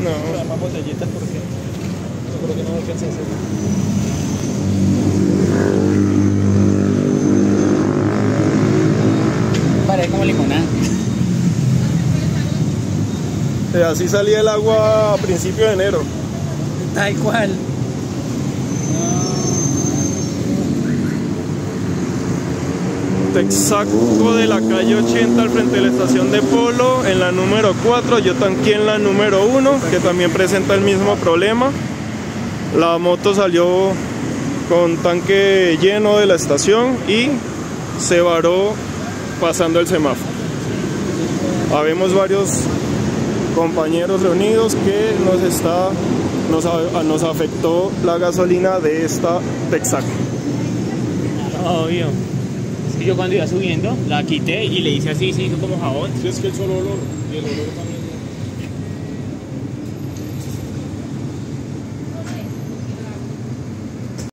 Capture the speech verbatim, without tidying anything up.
No. Más botellitas porque yo creo que no alcanza a hacer. Parece como limonada. Eh, así salía el agua a principios de enero. Tal cual. Texaco de la calle ochenta al frente de la estación de Polo, en la número cuatro. Yo tanqué en la número uno, que también presenta el mismo problema. La moto salió con tanque lleno de la estación y se varó pasando el semáforo. Habemos varios compañeros reunidos que nos está nos, nos afectó la gasolina de esta Texaco. Obvio. Es que yo cuando iba subiendo la quité y le hice así, se hizo como jabón. Si es que el solo olor y el olor también.